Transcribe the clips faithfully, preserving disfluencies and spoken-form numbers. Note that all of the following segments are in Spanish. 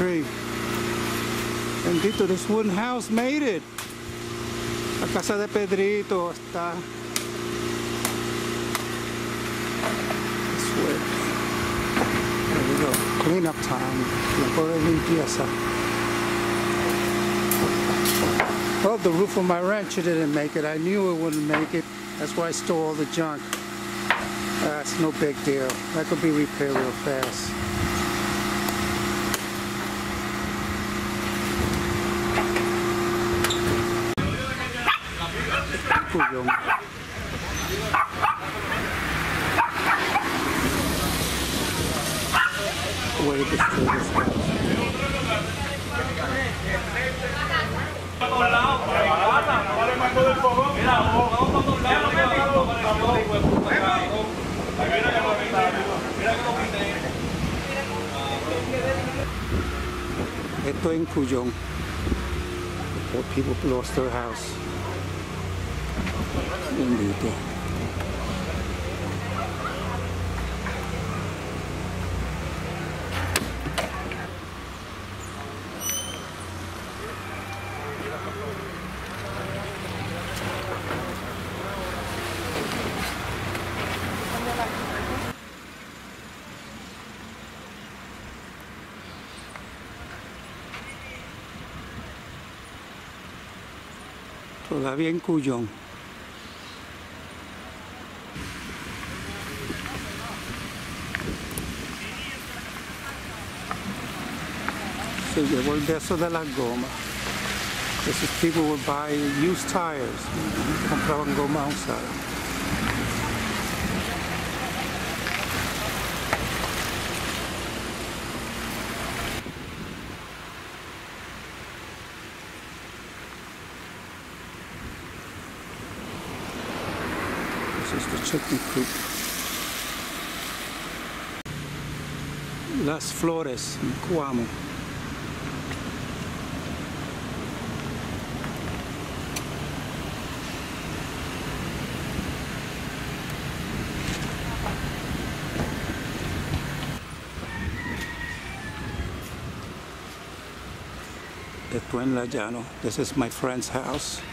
tree. Bendito, this wooden house made it. La casa de Pedrito está. This way. There we go. Clean up time. Tiempo de limpieza. Well, the roof of my ranch didn't make it. I knew it wouldn't make it. That's why I stole all the junk. That's uh, no big deal. That could be repaired real fast. Cuyong. Way to destroy this house. Esto en Cuyong. Poor people lost their house. Bendito. Todavía en Cuyong. Se llevó el beso de la goma. Esos people would buy used tires. Compraban goma usada. This is the chicken coop. Las Flores in Cuamo. Esto en La Llano. This is my friend's house.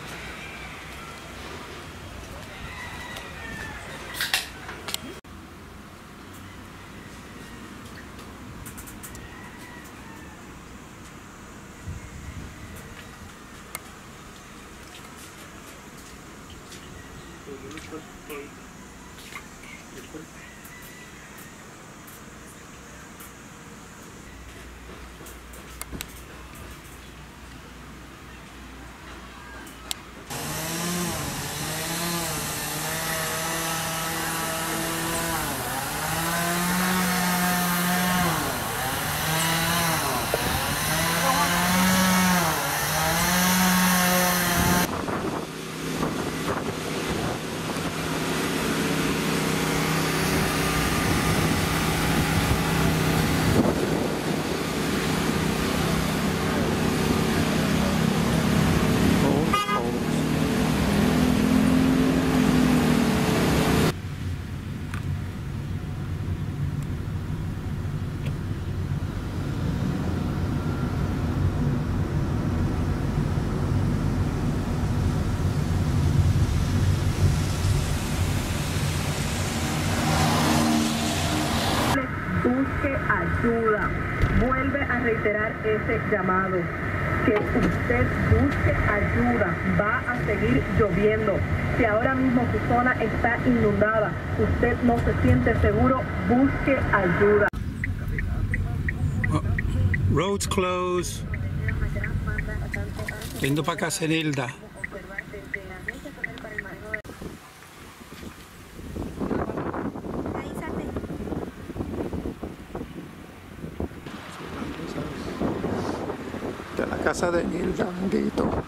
Busque ayuda. Vuelve a reiterar ese llamado. Que usted busque ayuda. Va a seguir lloviendo. Si ahora mismo su zona está inundada, usted no se siente seguro, busque ayuda. Oh, roads closed. Yendo para casa de Hilda. De la casa de Hilda, bendito.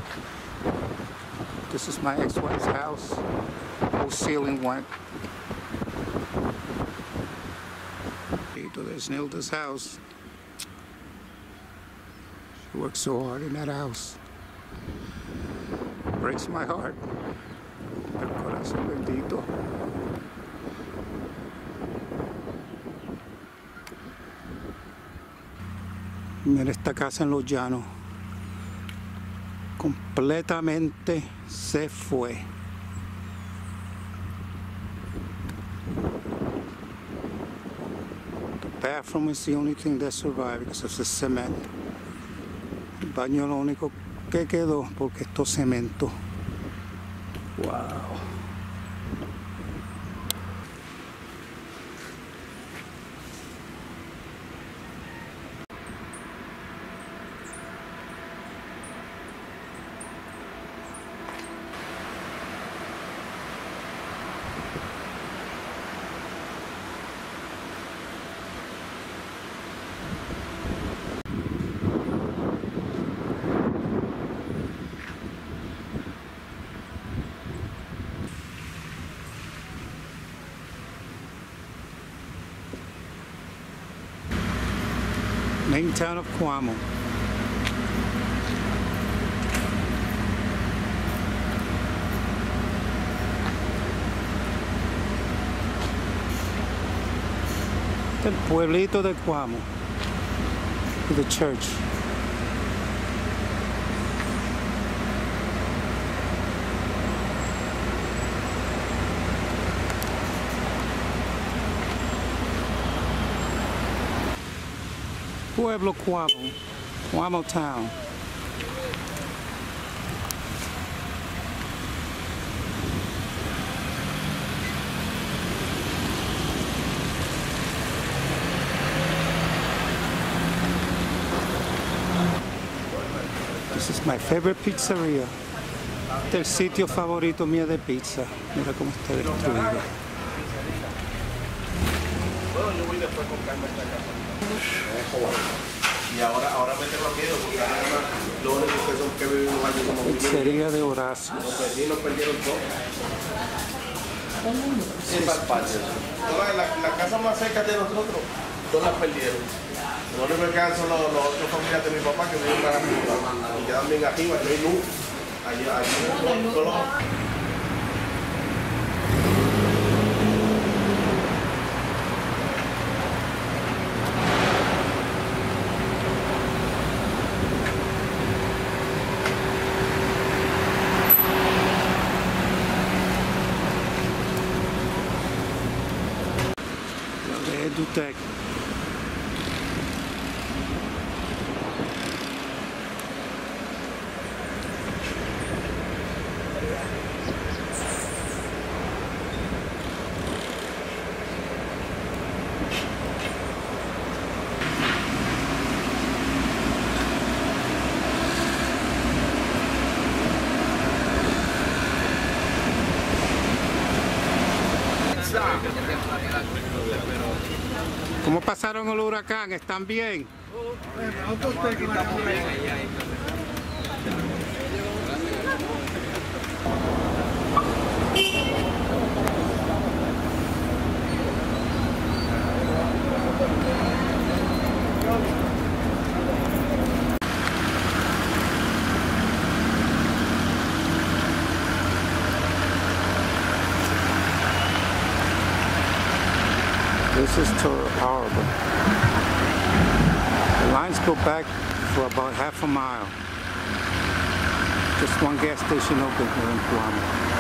This is my ex-wife's house. Whole ceiling went. Bendito, there's Hilda's house. She worked so hard in that house. Breaks my heart. El corazón bendito. Mira esta casa en Los Llanos. Completamente se fue. The bathroom is the only thing that survived because of the cement. El baño es lo único que quedó porque esto es cemento. Wow. Main town of Cuamo. El pueblito de Cuamo. The church. Pueblo Cuamo, Cuamo town. This is my favorite pizzeria. Este es el sitio favorito mío de pizza. Mira cómo está destruido. Y ahora, ahora me tengo miedo porque además lo único que son que viven un año como Pizzería de Horacio. los vecinos perdieron todo. En Valparaiso. Todas las la casas más cercas de nosotros, todas las perdieron. Lo único que quedan son los, los otros familiares de mi papá que viven para arriba. Y quedan bien arriba, que hay luz. Allí, allí, solo. Edutech. ¿Cómo pasaron el huracán? ¿Están bien? This is horrible. The lines go back for about half a mile. Just one gas station open here in Cuamo.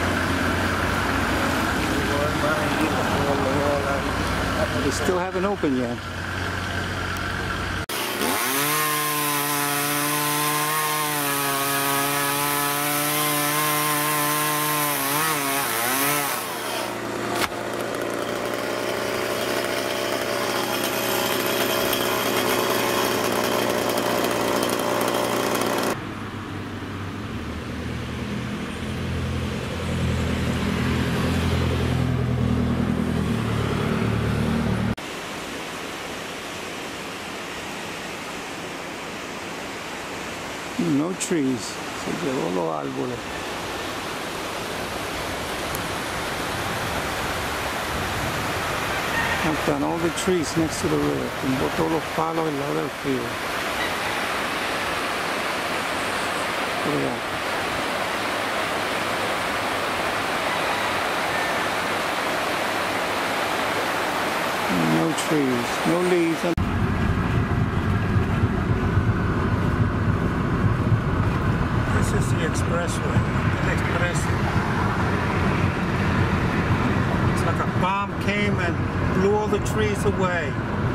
They still haven't opened yet. No trees, se llevó los árboles. Knocked down all the trees next to the river, tumbó todos los palos al lado del río. Mira. No trees, no leaves. is the expressway, the express. It's like a bomb came and blew all the trees away.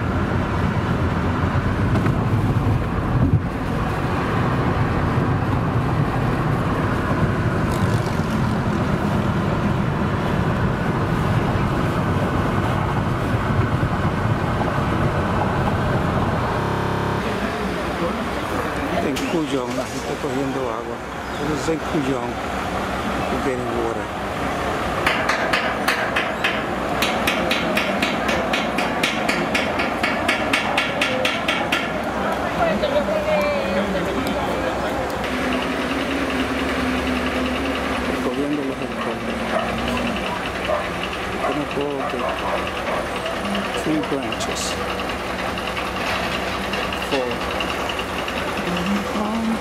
En Cuyón, la gente cogiendo agua. This is in Cuyón, we're getting water. Cogiendo los helicópteros. Gonna go the three branches. Four. Um,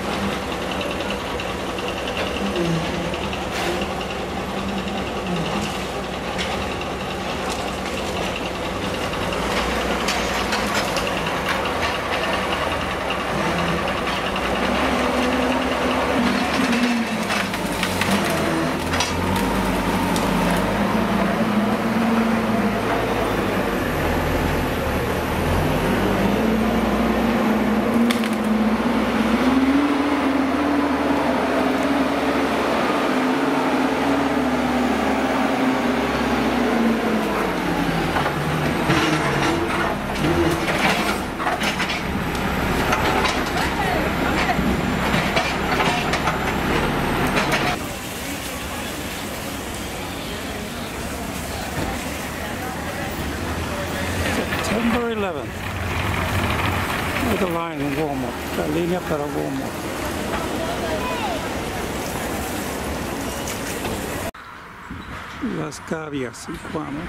September eleventh. With the line in Walmart. La línea para Walmart. Las Gavias y Cuamo.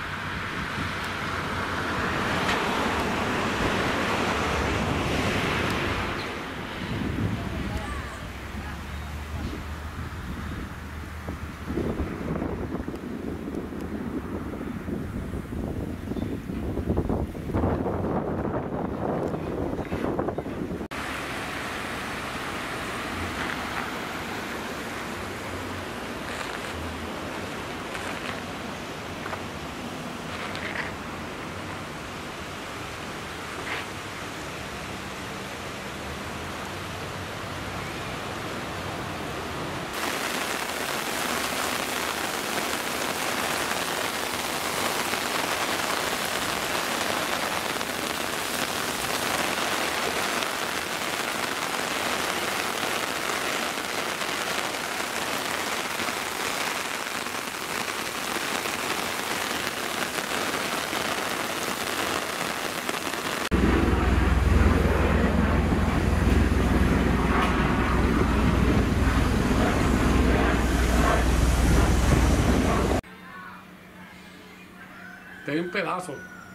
Te doy un pedazo.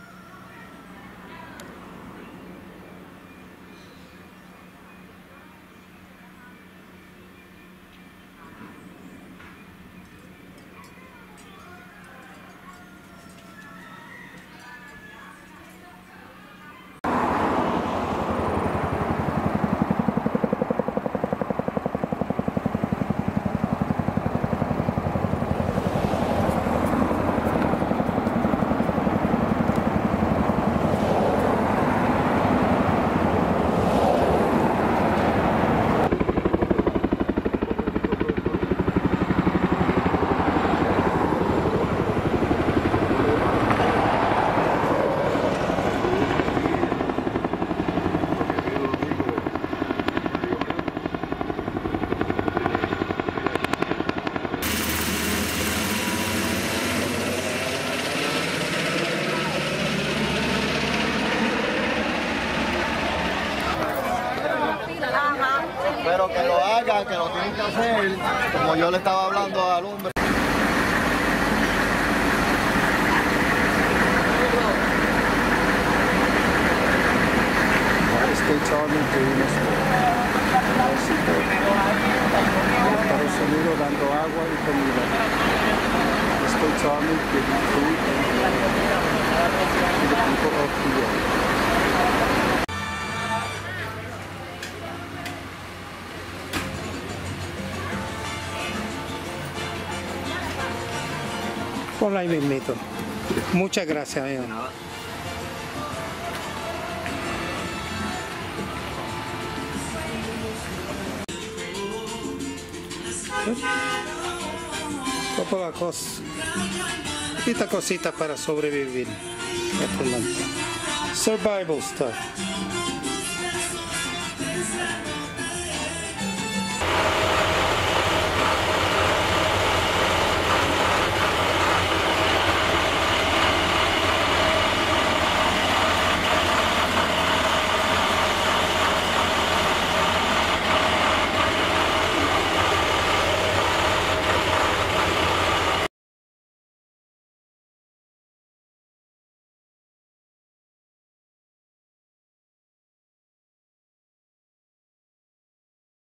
Pero que lo hagan, que lo tienen que hacer, como yo le estaba hablando al hombre. States Army doing esto. Estados Unidos dando agua y comida. States Army giving food to the people of Cuba. Ponlo ahí mismito. Muchas gracias, amigo. Poca cosa. Esta cosita para sobrevivir. Survival stuff.